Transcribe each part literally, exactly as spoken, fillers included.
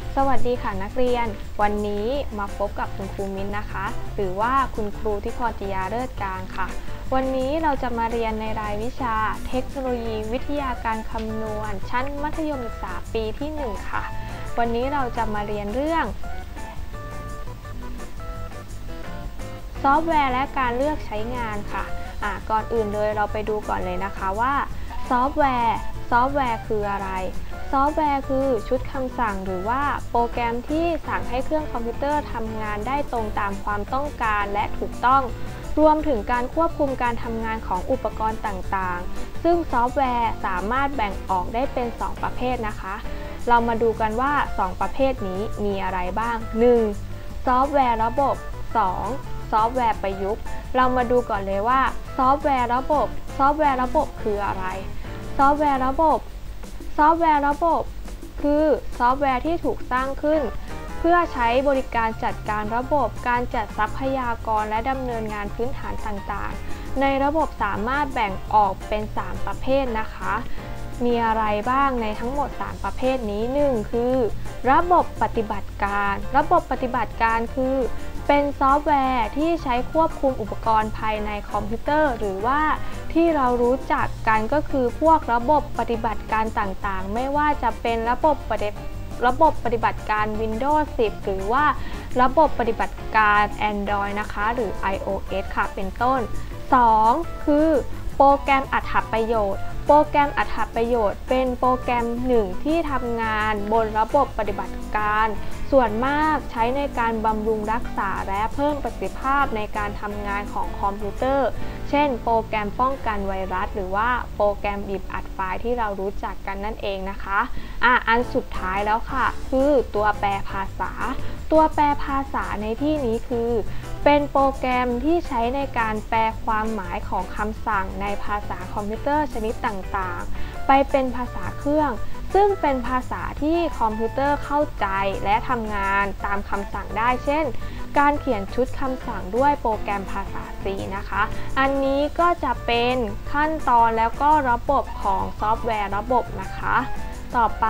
สวัสดีค่ะนักเรียนวันนี้มาพบกับคุณครูมิ้นนะคะหรือว่าคุณครูที่พรจิยาเลิศการค่ะวันนี้เราจะมาเรียนในรายวิชาเทคโนโลยีวิทยาการคำนวณชั้นมัธยมศึกษาปีที่หนึ่งค่ะวันนี้เราจะมาเรียนเรื่องซอฟต์แวร์และการเลือกใช้งานค่ะอ่ะก่อนอื่นเลยเราไปดูก่อนเลยนะคะว่าซอฟต์แวร์ซอฟต์แวร์คืออะไรซอฟต์แวร์คือชุดคำสั่งหรือว่าโปรแกรมที่สั่งให้เครื่องคอมพิวเตอร์ทำงานได้ตรงตามความต้องการและถูกต้องรวมถึงการควบคุมการทำงานของอุปกรณ์ต่างๆซึ่งซอฟต์แวร์สามารถแบ่งออกได้เป็นสองประเภทนะคะเรามาดูกันว่าสองประเภทนี้มีอะไรบ้าง หนึ่ง ซอฟต์แวร์ระบบ สอง ซอฟต์แวร์ประยุกต์เรามาดูก่อนเลยว่าซอฟต์แวร์ระบบซอฟต์แวร์ระบบคืออะไรซอฟต์แวร์ระบบซอฟต์แวร์ระบบคือซอฟต์แวร์ที่ถูกสร้างขึ้นเพื่อใช้บริการจัดการระบบการจัดทรัพยากรและดำเนินงานพื้นฐานต่างๆในระบบสามารถแบ่งออกเป็นสามประเภทนะคะมีอะไรบ้างในทั้งหมดสามประเภทนี้ หนึ่ง คือระบบปฏิบัติการระบบปฏิบัติการคือเป็นซอฟต์แวร์ที่ใช้ควบคุมอุปกรณ์ภายในคอมพิวเตอร์หรือว่าที่เรารู้จักกันก็คือพวกระบบปฏิบัติการต่างๆไม่ว่าจะเป็นระบบปฏิระบบปฏิบัติการ วินโดว์ สิบ หรือว่าระบบปฏิบัติการ แอนดรอยด์ นะคะหรือ ไอ โอ เอส ค่ะเป็นต้น สอง คือโปรแกรมอรรถประโยชน์โปรแกรมอรรถประโยชน์เป็นโปรแกรมหนึ่งที่ทำงานบนระบบปฏิบัติการส่วนมากใช้ในการบำรุงรักษาและเพิ่มประสิทธิภาพในการทำงานของคอมพิวเตอร์เช่นโปรแกรมป้องกันไวรัสหรือว่าโปรแกรมบีบอัดไฟล์ที่เรารู้จักกันนั่นเองนะคะอ่ะอันสุดท้ายแล้วค่ะคือตัวแปลภาษาตัวแปลภาษาในที่นี้คือเป็นโปรแกรมที่ใช้ในการแปลความหมายของคำสั่งในภาษาคอมพิวเตอร์ชนิดต่างๆไปเป็นภาษาเครื่องซึ่งเป็นภาษาที่คอมพิวเตอร์เข้าใจและทำงานตามคำสั่งได้เช่นการเขียนชุดคำสั่งด้วยโปรแกรมภาษา C นะคะอันนี้ก็จะเป็นขั้นตอนแล้วก็ระบบของซอฟต์แวร์ระบบนะคะต่อไป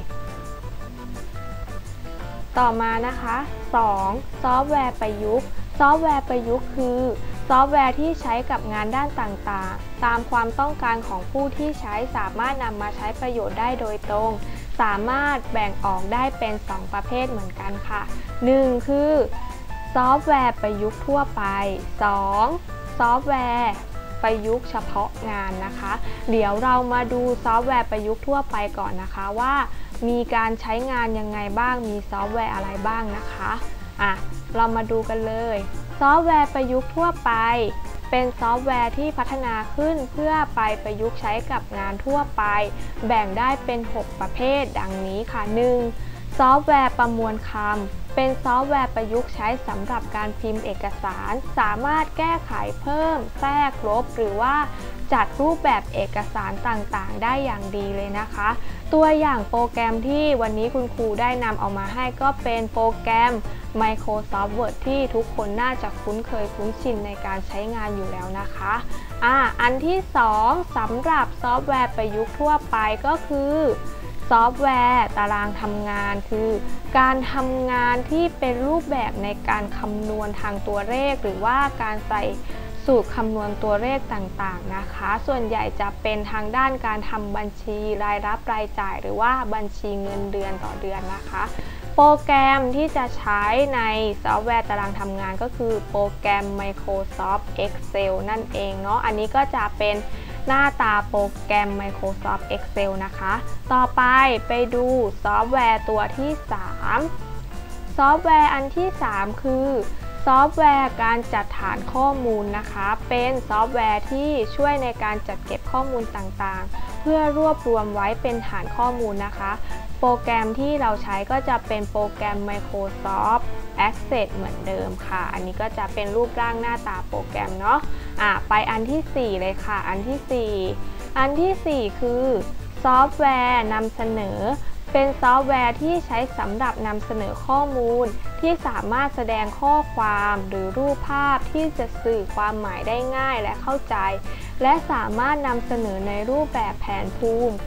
ต่อมานะคะสอง ซอฟต์แวร์ประยุกต์ซอฟต์แวร์ประยุกต์คือซอฟต์แวร์ที่ใช้กับงานด้านต่างๆตามความต้องการของผู้ที่ใช้สามารถนำมาใช้ประโยชน์ได้โดยตรงสามารถแบ่งออกได้เป็นสองประเภทเหมือนกันค่ะ หนึ่ง คือซอฟต์แวร์ประยุกต์ทั่วไป สอง ซอฟต์แวร์ประยุกต์เฉพาะงานนะคะเดี๋ยวเรามาดูซอฟต์แวร์ประยุกต์ทั่วไปก่อนนะคะว่ามีการใช้งานยังไงบ้างมีซอฟต์แวร์อะไรบ้างนะคะอ่ะเรามาดูกันเลยซอฟต์แวร์ประยุกต์ทั่วไปเป็นซอฟต์แวร์ที่พัฒนาขึ้นเพื่อไปประยุกต์ใช้กับงานทั่วไปแบ่งได้เป็นหกประเภทดังนี้ค่ะ หนึ่ง ซอฟต์แวร์ประมวลคำเป็นซอฟต์แวร์ประยุกต์ใช้สำหรับการพิมพ์เอกสารสามารถแก้ไขเพิ่มแทรกลบหรือว่าจัดรูปแบบเอกสารต่างๆได้อย่างดีเลยนะคะตัวอย่างโปรแกรมที่วันนี้คุณครูได้นำเอามาให้ก็เป็นโปรแกรม Microsoft Word ที่ทุกคนน่าจะคุ้นเคยคุ้นชินในการใช้งานอยู่แล้วนะคะอ่าอันที่สองสำหรับซอฟต์แวร์ประยุกต์ทั่วไปก็คือซอฟต์แวร์ตารางทำงานคือการทำงานที่เป็นรูปแบบในการคำนวณทางตัวเลขหรือว่าการใส่สูตรคำนวณตัวเลขต่างๆนะคะส่วนใหญ่จะเป็นทางด้านการทำบัญชีรายรับรายจ่ายหรือว่าบัญชีเงินเดือนต่อเดือนนะคะโปรแกรมที่จะใช้ในซอฟต์แวร์ตารางทำงานก็คือโปรแกรม Microsoft Excel นั่นเองเนาะอันนี้ก็จะเป็นหน้าตาโปรแกรม Microsoft Excel นะคะต่อไปไปดูซอฟต์แวร์ตัวที่สามซอฟต์แวร์อันที่สามคือซอฟต์แวร์การจัดฐานข้อมูลนะคะเป็นซอฟต์แวร์ที่ช่วยในการจัดเก็บข้อมูลต่างๆเพื่อรวบรวมไว้เป็นฐานข้อมูลนะคะโปรแกรมที่เราใช้ก็จะเป็นโปรแกรม Microsoft Access เหมือนเดิมค่ะอันนี้ก็จะเป็นรูปร่างหน้าตาโปรแกรมเนาะอ่ะไปอันที่สี่เลยค่ะอันที่สี่อันที่สี่คือซอฟต์แวร์นำเสนอเป็นซอฟต์แวร์ที่ใช้สำหรับนำเสนอข้อมูลที่สามารถแสดงข้อความหรือรูปภาพที่จะสื่อความหมายได้ง่ายและเข้าใจและสามารถนำเสนอในรูปแบบแผนภูมิกราฟ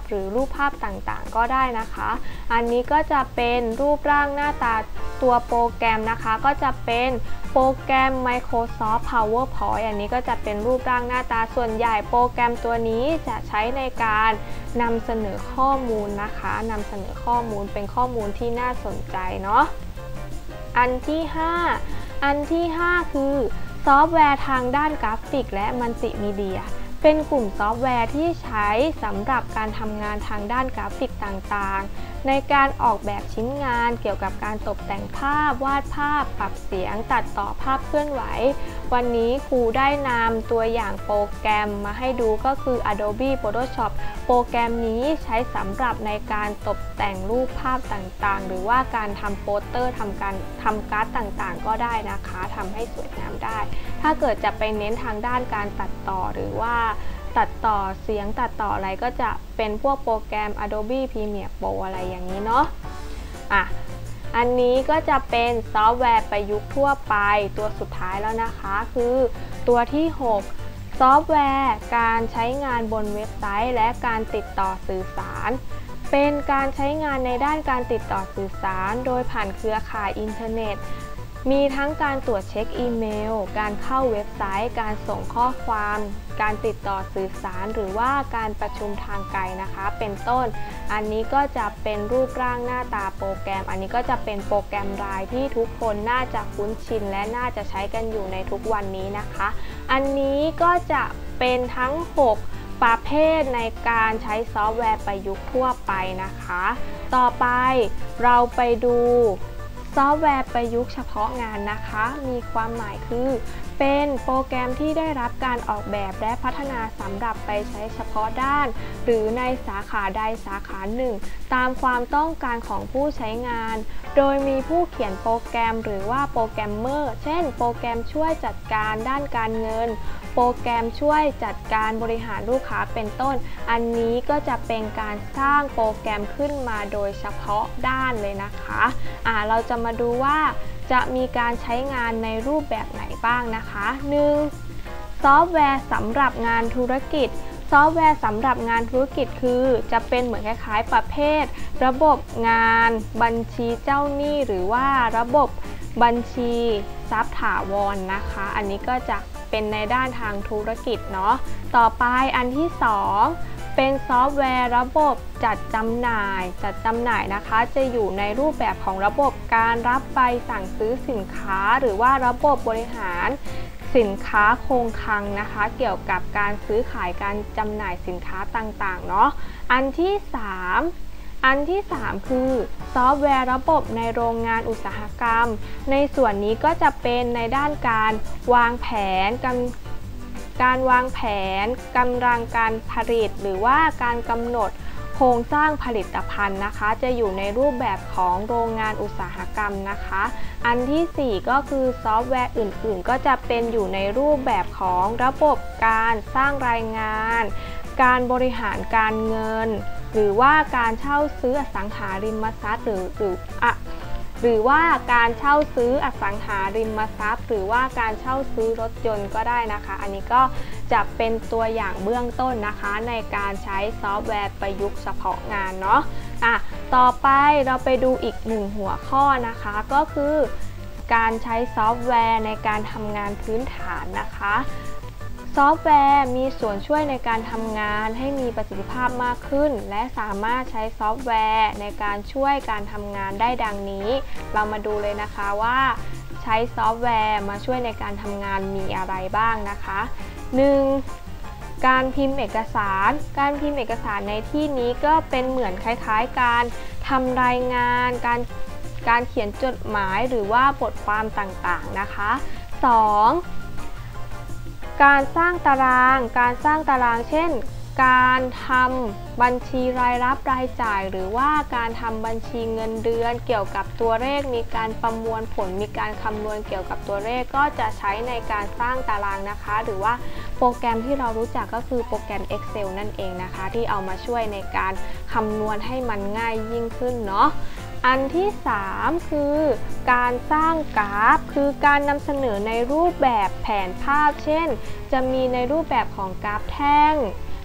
หรือรูปภาพต่างๆก็ได้นะคะอันนี้ก็จะเป็นรูปร่างหน้าตาตัวโปรแกรมนะคะก็จะเป็นโปรแกรม Microsoft PowerPoint อันนี้ก็จะเป็นรูปร่างหน้าตาส่วนใหญ่โปรแกรมตัวนี้จะใช้ในการนำเสนอข้อมูลนะคะนำเสนอข้อมูลเป็นข้อมูลที่น่าสนใจเนาะอันที่ห้าอันที่ห้าคือซอฟต์แวร์ทางด้านกราฟิกและมัลติมีเดียเป็นกลุ่มซอฟต์แวร์ที่ใช้สำหรับการทำงานทางด้านกราฟิกต่างๆในการออกแบบชิ้นงานเกี่ยวกับการตกแต่งภาพวาดภาพปรับเสียงตัดต่อภาพเคลื่อนไหววันนี้ครูได้นำตัวอย่างโปรแกรมมาให้ดูก็คือ Adobe Photoshop โปรแกรมนี้ใช้สำหรับในการตกแต่งรูปภาพต่างๆหรือว่าการทำโปสเตอร์ทำการทำการ์ดต่างๆก็ได้นะคะทำให้สวยงามได้ถ้าเกิดจะไปเน้นทางด้านการตัดต่อหรือว่าตัดต่อเสียงตัดต่ออะไรก็จะเป็นพวกโปรแกรม Adobe Premiere Pro อะไรอย่างนี้เนาะอ่ะอันนี้ก็จะเป็นซอฟต์แวร์ประยุกต์ทั่วไปตัวสุดท้ายแล้วนะคะคือตัวที่หกซอฟต์แวร์การใช้งานบนเว็บไซต์และการติดต่อสื่อสารเป็นการใช้งานในด้านการติดต่อสื่อสารโดยผ่านเครือข่ายอินเทอร์เน็ตมีทั้งการตรวจเช็คอีเมลการเข้าเว็บไซต์การส่งข้อความการติดต่อสื่อสารหรือว่าการประชุมทางไกลนะคะเป็นต้นอันนี้ก็จะเป็นรูปร่างหน้าตาโปรแกรมอันนี้ก็จะเป็นโปรแกรมรายที่ทุกคนน่าจะคุ้นชินและน่าจะใช้กันอยู่ในทุกวันนี้นะคะอันนี้ก็จะเป็นทั้งหกประเภทในการใช้ซอฟต์แวร์ประยุกต์ทั่วไปนะคะต่อไปเราไปดูซอฟต์แวร์ประยุกต์เฉพาะงานนะคะมีความหมายคือเป็นโปรแกรมที่ได้รับการออกแบบและพัฒนาสำหรับไปใช้เฉพาะด้านหรือในสาขาใดสาขาหนึ่งตามความต้องการของผู้ใช้งานโดยมีผู้เขียนโปรแกรมหรือว่าโปรแกรมเมอร์เช่นโปรแกรมช่วยจัดการด้านการเงินโปรแกรมช่วยจัดการบริหารลูกค้าเป็นต้นอันนี้ก็จะเป็นการสร้างโปรแกรมขึ้นมาโดยเฉพาะด้านเลยนะคะอ่าเราจะมาดูว่าจะมีการใช้งานในรูปแบบไหนบ้างนะคะ หนึ่ง ซอฟต์แวร์สำหรับงานธุรกิจซอฟต์แวร์สำหรับงานธุรกิจคือจะเป็นเหมือนคล้ายๆประเภทระบบงานบัญชีเจ้าหนี้หรือว่าระบบบัญชีทรัพย์ถาวร นะคะอันนี้ก็จะเป็นในด้านทางธุรกิจเนาะต่อไปอันที่สองเป็นซอฟต์แวร์ระบบจัดจำหน่ายจัดจำหน่ายนะคะจะอยู่ในรูปแบบของระบบการรับใบสั่งซื้อสินค้าหรือว่าระบบบริหารสินค้าคงคลังนะคะเกี่ยวกับการซื้อขายการจำหน่ายสินค้าต่างๆเนาะอันที่สามอันที่สามคือซอฟต์แวร์ระบบในโรงงานอุตสาหกรรมในส่วนนี้ก็จะเป็นในด้านการวางแผนการการวางแผนกำลังการผลิตหรือว่าการกำหนดโครงสร้างผลิตภัณฑ์นะคะจะอยู่ในรูปแบบของโรงงานอุตสาหกรรมนะคะอันที่สี่ก็คือซอฟต์แวร์อื่นๆก็จะเป็นอยู่ในรูปแบบของระบบการสร้างรายงานการบริหารการเงินหรือว่าการเช่าซื้ออสังหาริมทรัพย์หรือหรืออะหรือว่าการเช่าซื้ออสังหาริมทรัพย์หรือว่าการเช่าซื้อรถยนต์ก็ได้นะคะอันนี้ก็จะเป็นตัวอย่างเบื้องต้นนะคะในการใช้ซอฟต์แวร์ประยุกต์เฉพาะงานเนาะอ่ะต่อไปเราไปดูอีกหนึ่งหัวข้อนะคะก็คือการใช้ซอฟต์แวร์ในการทำงานพื้นฐานนะคะซอฟต์แวร์มีส่วนช่วยในการทำงานให้มีประสิทธิภาพมากขึ้นและสามารถใช้ซอฟต์แวร์ในการช่วยการทำงานได้ดังนี้เรามาดูเลยนะคะว่าใช้ซอฟต์แวร์มาช่วยในการทำงานมีอะไรบ้างนะคะ หนึ่ง การพิมพ์เอกสารการพิมพ์เอกสารในที่นี้ก็เป็นเหมือนคล้ายๆการทำรายงานการการเขียนจดหมายหรือว่าบทความต่างๆนะคะ สอง การสร้างตารางการสร้างตารางเช่นการทำบัญชีรายรับรายจ่ายหรือว่าการทำบัญชีเงินเดือนเกี่ยวกับตัวเลขมีการประมวลผลมีการคำนวณเกี่ยวกับตัวเลขก็จะใช้ในการสร้างตารางนะคะหรือว่าโปรแกรมที่เรารู้จักก็คือโปรแกรม Excel นั่นเองนะคะที่เอามาช่วยในการคำนวณให้มันง่ายยิ่งขึ้นเนาะอันที่สามคือการสร้างกราฟคือการนำเสนอในรูปแบบแผนภาพเช่นจะมีในรูปแบบของกราฟแท่งกราฟ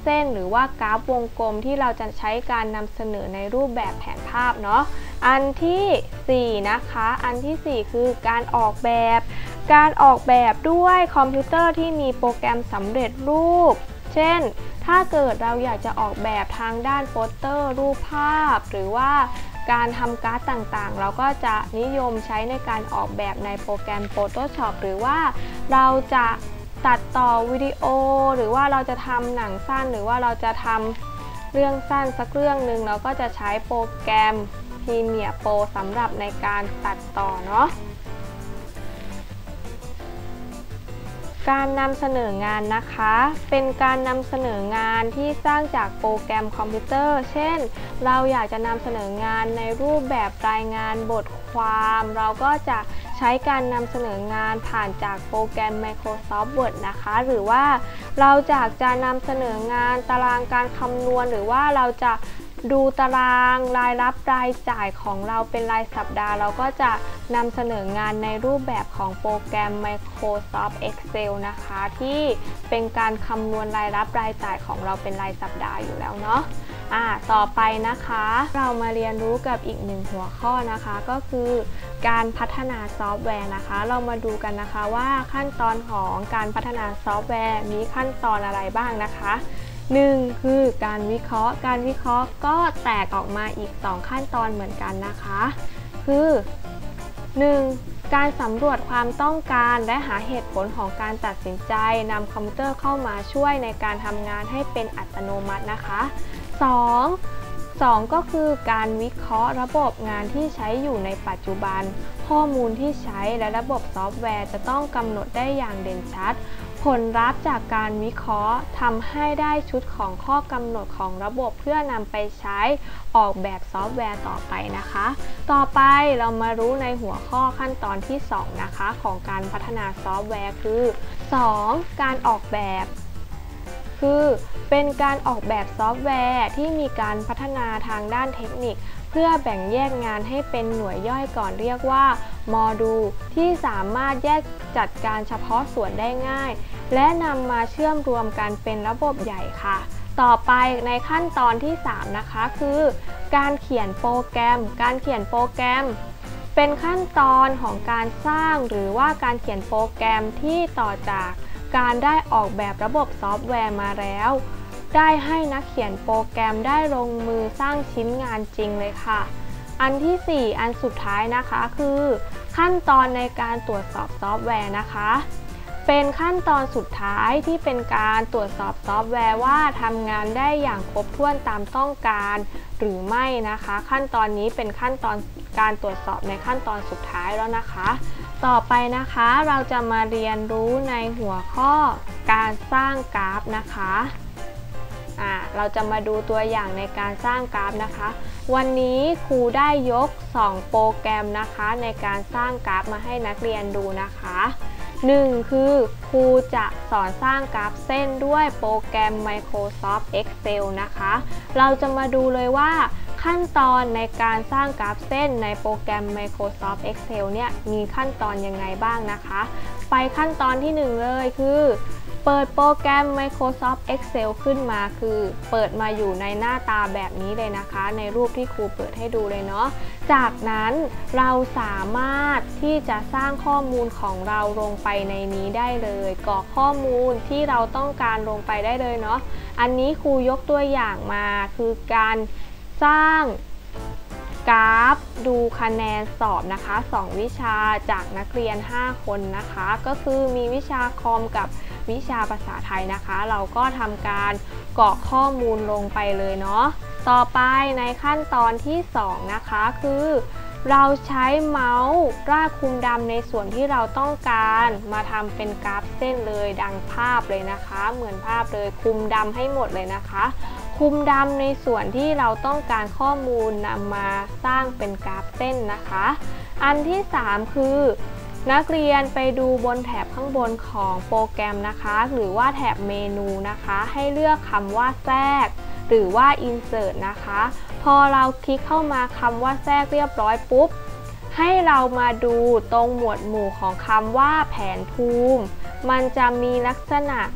เส้นหรือว่ากราฟวงกลมที่เราจะใช้การนำเสนอในรูปแบบแผนภาพเนาะอันที่สี่นะคะอันที่สี่คือการออกแบบการออกแบบด้วยคอมพิวเตอร์ที่มีโปรแกรมสำเร็จรูปเช่นถ้าเกิดเราอยากจะออกแบบทางด้านโปสเตอร์รูปภาพหรือว่าการทำการ์ดต่างๆเราก็จะนิยมใช้ในการออกแบบในโปรแกรม Photoshop หรือว่าเราจะตัดต่อวิดีโอหรือว่าเราจะทำหนังสั้นหรือว่าเราจะทำเรื่องสั้นสักเรื่องหนึ่งเราก็จะใช้โปรแกรม Premiere Pro สำหรับในการตัดต่อเนาะการนำเสนองานนะคะเป็นการนำเสนองานที่สร้างจากโปรแกรมคอมพิวเตอร์เช่นเราอยากจะนำเสนองานในรูปแบบรายงานบทความเราก็จะใช้การนำเสนองานผ่านจากโปรแกรม Microsoft Word นะคะหรือว่าเราอยากจะนำเสนองานตารางการคำนวณหรือว่าเราจะดูตารางรายรับรายจ่ายของเราเป็นรายสัปดาห์เราก็จะนำเสนองานในรูปแบบของโปรแกรม Microsoft Excel นะคะที่เป็นการคำนวณรายรับรายจ่ายของเราเป็นรายสัปดาห์อยู่แล้วเนาะอ่าต่อไปนะคะเรามาเรียนรู้กับอีกหนึ่งหัวข้อนะคะก็คือการพัฒนาซอฟต์แวร์นะคะเรามาดูกันนะคะว่าขั้นตอนของการพัฒนาซอฟต์แวร์มีขั้นตอนอะไรบ้างนะคะหนึ่งคือการวิเคราะห์การวิเคราะห์ก็แตกออกมาอีกสองขั้นตอนเหมือนกันนะคะคือหนึ่งการสำรวจความต้องการและหาเหตุผลของการตัดสินใจนำคอมพิวเตอร์เข้ามาช่วยในการทำงานให้เป็นอัตโนมัตินะคะสอง สองก็คือการวิเคราะห์ระบบงานที่ใช้อยู่ในปัจจุบันข้อมูลที่ใช้และระบบซอฟต์แวร์จะต้องกำหนดได้อย่างเด่นชัดผลลัพธ์จากการวิเคราะห์ทำให้ได้ชุดของข้อกำหนดของระบบเพื่อนำไปใช้ออกแบบซอฟต์แวร์ต่อไปนะคะต่อไปเรามารู้ในหัวข้อขั้นตอนที่สองนะคะของการพัฒนาซอฟต์แวร์คือสองการออกแบบคือเป็นการออกแบบซอฟต์แวร์ที่มีการพัฒนาทางด้านเทคนิคเพื่อแบ่งแยกงานให้เป็นหน่วยย่อยก่อนเรียกว่าโมดูลที่สามารถแยกจัดการเฉพาะส่วนได้ง่ายและนำมาเชื่อมรวมกันเป็นระบบใหญ่ค่ะต่อไปในขั้นตอนที่สามนะคะคือการเขียนโปรแกรมการเขียนโปรแกรมเป็นขั้นตอนของการสร้างหรือว่าการเขียนโปรแกรมที่ต่อจากการได้ออกแบบระบบซอฟต์แวร์มาแล้วได้ให้นักเขียนโปรแกรมได้ลงมือสร้างชิ้นงานจริงเลยค่ะอันที่สี่อันสุดท้ายนะคะคือขั้นตอนในการตรวจสอบซอฟต์แวร์นะคะเป็นขั้นตอนสุดท้ายที่เป็นการตรวจสอบซอฟต์แวร์ว่าทำงานได้อย่างครบถ้วนตามต้องการหรือไม่นะคะขั้นตอนนี้เป็นขั้นตอนการตรวจสอบในขั้นตอนสุดท้ายแล้วนะคะต่อไปนะคะเราจะมาเรียนรู้ในหัวข้อการสร้างกราฟนะคะอ่าเราจะมาดูตัวอย่างในการสร้างกราฟนะคะวันนี้ครูได้ยกสองโปรแกรมนะคะในการสร้างกราฟมาให้นักเรียนดูนะคะหนึ่งคือครูจะสอนสร้างกราฟเส้นด้วยโปรแกรม Microsoft Excel นะคะเราจะมาดูเลยว่าขั้นตอนในการสร้างกราฟเส้นในโปรแกรม Microsoft Excel เนี่ยมีขั้นตอนยังไงบ้างนะคะไปขั้นตอนที่หนึ่งเลยคือเปิดโปรแกรม Microsoft Excel ขึ้นมาคือเปิดมาอยู่ในหน้าตาแบบนี้เลยนะคะในรูปที่ครูเปิดให้ดูเลยเนาะจากนั้นเราสามารถที่จะสร้างข้อมูลของเราลงไปในนี้ได้เลยกรอกข้อมูลที่เราต้องการลงไปได้เลยเนาะอันนี้ครูยกตัวอย่างมาคือการสร้างกราฟดูคะแนนสอบนะคะสองวิชาจากนักเรียนห้าคนนะคะก็คือมีวิชาคอมกับวิชาภาษาไทยนะคะเราก็ทำการกรอกข้อมูลลงไปเลยเนาะต่อไปในขั้นตอนที่สองนะคะคือเราใช้เมาส์ลากคุมดำในส่วนที่เราต้องการมาทำเป็นกราฟเส้นเลยดังภาพเลยนะคะเหมือนภาพเลยคุมดำให้หมดเลยนะคะคุมดำในส่วนที่เราต้องการข้อมูลนำมาสร้างเป็นกราฟเส้นนะคะอันที่สามคือนักเรียนไปดูบนแถบข้างบนของโปรแกรมนะคะหรือว่าแถบเมนูนะคะให้เลือกคำว่าแทรกหรือว่า insert นะคะพอเราคลิกเข้ามาคำว่าแทรกเรียบร้อยปุ๊บให้เรามาดูตรงหมวดหมู่ของคำว่าแผนภูมิมันจะมีลักษณะภ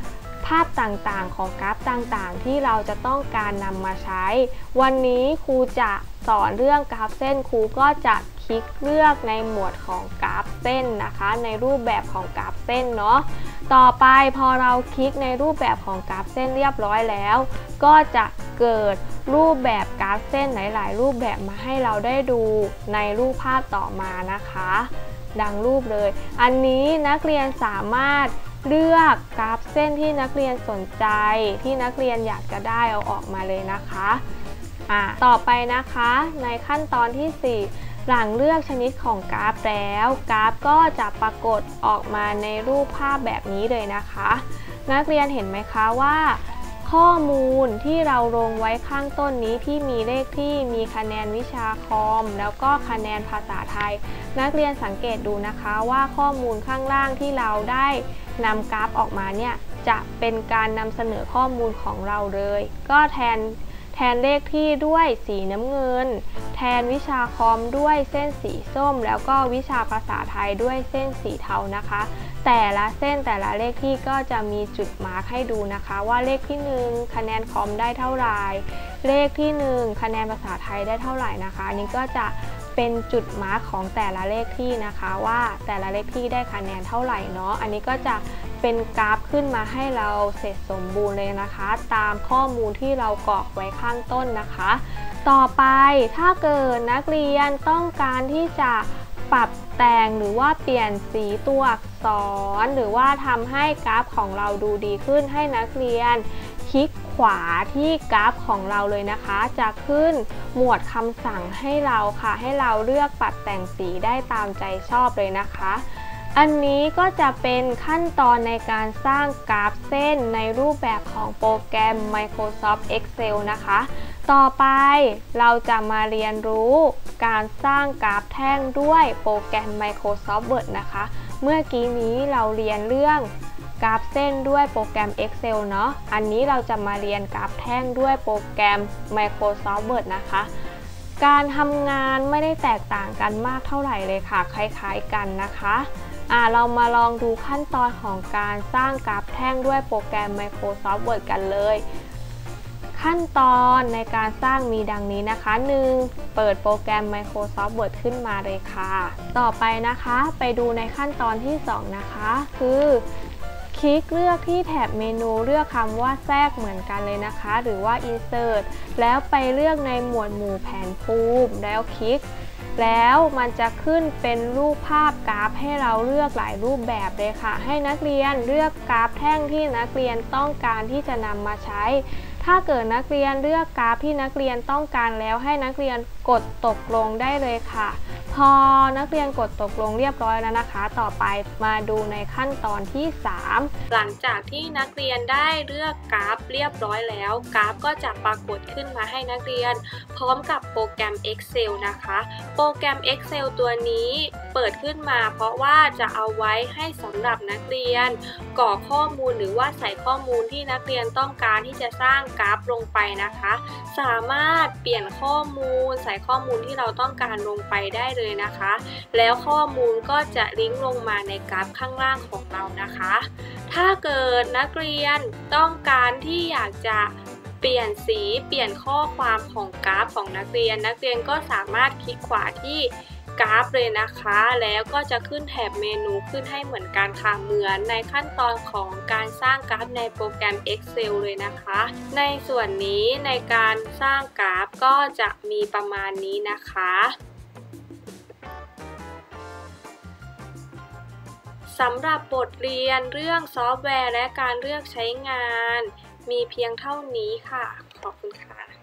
ภาพต่างๆของกราฟต่างๆที่เราจะต้องการนำมาใช้วันนี้ครูจะสอนเรื่องกราฟเส้นครูก็จะคลิกเลือกในหมวดของกราฟเส้นนะคะในรูปแบบของกราฟเส้นเนาะต่อไปพอเราคลิกในรูปแบบของกราฟเส้นเรียบร้อยแล้วก็จะเกิดรูปแบบกราฟเส้นหลายๆรูปแบบมาให้เราได้ดูในรูปภาพต่อมานะคะดังรูปเลยอันนี้นักเรียนสามารถเลือกกราฟเส้นที่นักเรียนสนใจที่นักเรียนอยากจะได้เอาออกมาเลยนะคะอ่ะต่อไปนะคะในขั้นตอนที่สี่หลังเลือกชนิดของกราฟแล้วกราฟก็จะปรากฏออกมาในรูปภาพแบบนี้เลยนะคะนักเรียนเห็นไหมคะว่าข้อมูลที่เราลงไว้ข้างต้นนี้ที่มีเลขที่มีคะแนนวิชาคอมแล้วก็คะแนนภาษาไทยนักเรียนสังเกตดูนะคะว่าข้อมูลข้างล่างที่เราได้นำกราฟออกมาเนี่ยจะเป็นการนำเสนอข้อมูลของเราเลยก็แทนแทนเลขที่ด้วยสีน้ำเงินแทนวิชาคอมด้วยเส้นสีส้มแล้วก็วิชาภาษาไทยด้วยเส้นสีเทานะคะแต่ละเส้นแต่ละเลขที่ก็จะมีจุดมาร์คให้ดูนะคะว่าเลขที่หนึ่งคะแนนคอมได้เท่าไหร่เลขที่หนึ่งคะแนนภาษาไทยได้เท่าไหร่นะคะอันนี้ก็จะเป็นจุดมาร์คของแต่ละเลขที่นะคะว่าแต่ละเลขที่ได้คะแนนเท่าไหร่เนาะอันนี้ก็จะเป็นกราฟขึ้นมาให้เราเสร็จสมบูรณ์เลยนะคะตามข้อมูลที่เรากรอกไว้ข้างต้นนะคะต่อไปถ้าเกิดนักเรียนต้องการที่จะปรับแต่งหรือว่าเปลี่ยนสีตัวอักษรหรือว่าทำให้กราฟของเราดูดีขึ้นให้นักเรียนคลิกขวาที่กราฟของเราเลยนะคะจะขึ้นหมวดคำสั่งให้เราค่ะให้เราเลือกปรับแต่งสีได้ตามใจชอบเลยนะคะอันนี้ก็จะเป็นขั้นตอนในการสร้างกราฟเส้นในรูปแบบของโปรแกรม Microsoft Excel นะคะต่อไปเราจะมาเรียนรู้การสร้างกราฟแท่งด้วยโปรแกรม Microsoft Word นะคะเมื่อกี้นี้เราเรียนเรื่องกราฟเส้นด้วยโปรแกรม Excel เนาะอันนี้เราจะมาเรียนกราฟแท่งด้วยโปรแกรม Microsoft Word นะคะการทำงานไม่ได้แตกต่างกันมากเท่าไหร่เลยค่ะคล้ายๆกันนะคะอ่าเรามาลองดูขั้นตอนของการสร้างกราฟแท่งด้วยโปรแกรม Microsoft Word กันเลยขั้นตอนในการสร้างมีดังนี้นะคะ หนึ่ง เปิดโปรแกรม Microsoft Word ขึ้นมาเลยค่ะต่อไปนะคะไปดูในขั้นตอนที่สองนะคะคือคลิกเลือกที่แถบเมนูเลือกคำว่าแทรกเหมือนกันเลยนะคะหรือว่า Insert แล้วไปเลือกในหมวดหมู่แผนภูมิแล้วคลิกแล้วมันจะขึ้นเป็นรูปภาพกราฟให้เราเลือกหลายรูปแบบเลยค่ะให้นักเรียนเลือกกราฟแท่งที่นักเรียนต้องการที่จะนำมาใช้ถ้าเกิดนักเรียนเลือกกราฟที่นักเรียนต้องการแล้วให้นักเรียนกดตกลงได้เลยค่ะพอนักเรียนกดตกลงเรียบร้อยแล้วนะคะต่อไปมาดูในขั้นตอนที่สามหลังจากที่นักเรียนได้เลือกกราฟเรียบร้อยแล้วกราฟก็จะปรากฏขึ้นมาให้นักเรียนพร้อมกับโปรแกรม Excel นะคะโปรแกรม Excel ตัวนี้เปิดขึ้นมาเพราะว่าจะเอาไว้ให้สำหรับนักเรียนกรอกข้อมูลหรือว่าใส่ข้อมูลที่นักเรียนต้องการที่จะสร้างกราฟลงไปนะคะสามารถเปลี่ยนข้อมูลใส่ข้อมูลที่เราต้องการลงไปได้เลยนะคะแล้วข้อมูลก็จะลิงก์ลงมาในกราฟข้างล่างของเรานะคะถ้าเกิดนักเรียนต้องการที่อยากจะเปลี่ยนสีเปลี่ยนข้อความของกราฟของนักเรียนนักเรียนก็สามารถคลิกขวาที่กราฟเลยนะคะแล้วก็จะขึ้นแถบเมนูขึ้นให้เหมือนกันค่ะเหมือนในขั้นตอนของการสร้างกราฟในโปรแกรม Excel เลยนะคะในส่วนนี้ในการสร้างกราฟก็จะมีประมาณนี้นะคะสำหรับบทเรียนเรื่องซอฟต์แวร์และการเลือกใช้งานมีเพียงเท่านี้ค่ะขอบคุณค่ะ